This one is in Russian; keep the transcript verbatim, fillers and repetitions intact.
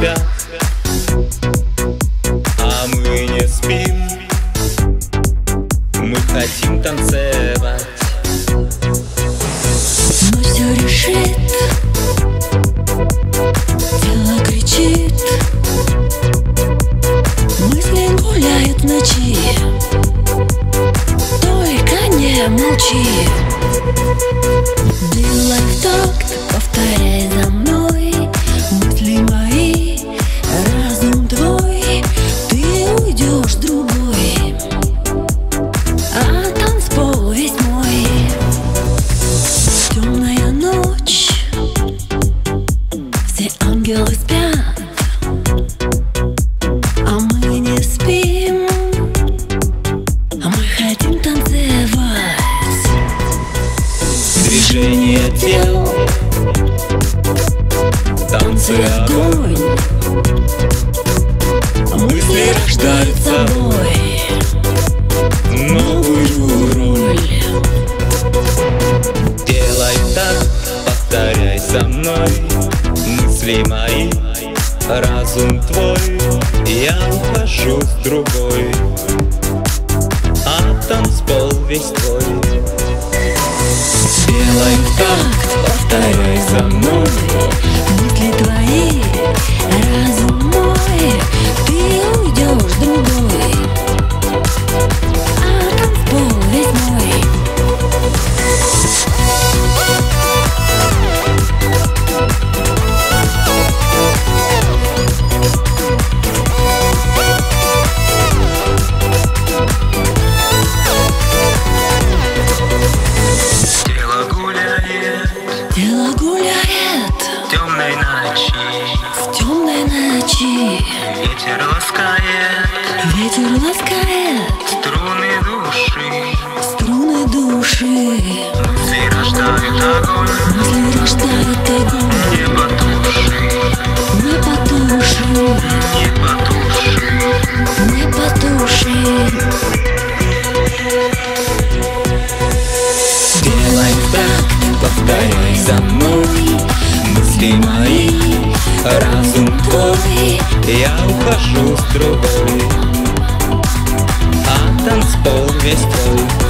спят, а мы не спим. Мы хотим танцевать. Но все решит, тело кричит, мысли гуляют в ночи. Только не молчи. Делай в такт, повторяй за мной. Мысли мои, разум твой. Ты уйдешь другой, а танцпол весь мой. Темная ночь, все ангелы спят, а мы не спим. А мы хотим танцевать. Движение тел, танцы, огонь. Мысли рождают собой новую роль. Делай так, повторяй со мной. Мысли мои, разум твой. Я ухожу с другой, а танцпол весь твой. Делай так, повторяй за мной. Мысли твои, разум мой. Ты уйдешь другой, а танцпол весь мой. Тело гуляет в темной ночи, в темной ночи. ветер ласкает, Ветер ласкает струны души. струны души. Мысли рождают огонь, Мысли рождают огонь. не потуши, Не потуши, не потуши. не потуши. Делай так, повторяй за мной. Мысли мои, разум твой. Я ухожу с другой, а танцпол весь твой.